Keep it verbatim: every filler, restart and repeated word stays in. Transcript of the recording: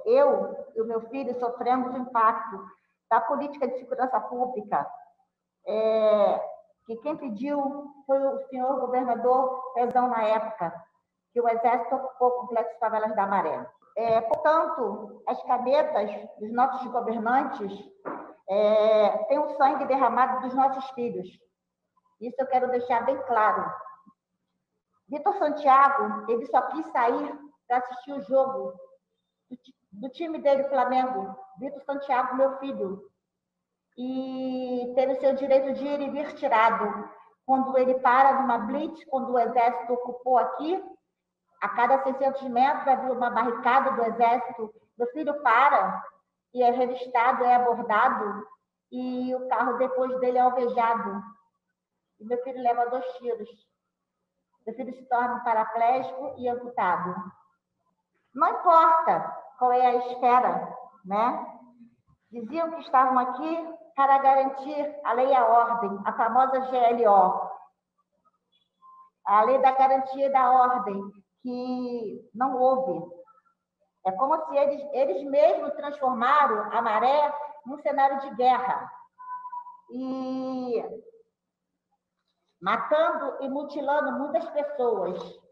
eu e o meu filho sofremos o impacto da política de segurança pública, é, que quem pediu foi o senhor governador Pezão na época, que o Exército ocupou o Complexo Favelas da Maré. É, portanto, as canetas dos nossos governantes é, têm o sangue derramado dos nossos filhos. Isso eu quero deixar bem claro. Vitor Santiago, ele só quis sair para assistir o jogo do, do time dele, Flamengo. Vitor Santiago, meu filho. E teve o seu direito de ir e vir tirado. Quando ele para numa blitz, quando o Exército ocupou aqui, a cada seiscentos metros havia uma barricada do Exército. Meu filho para e é revistado, é abordado, e o carro depois dele é alvejado. E meu filho leva dois tiros. Meu filho se torna um paraplégico e amputado. Não importa qual é a esfera, né? Diziam que estavam aqui para garantir a lei e a ordem, a famosa G L O, a lei da garantia da ordem, que não houve. É como se eles, eles mesmos transformaram a Maré num cenário de guerra. E matando e mutilando muitas pessoas.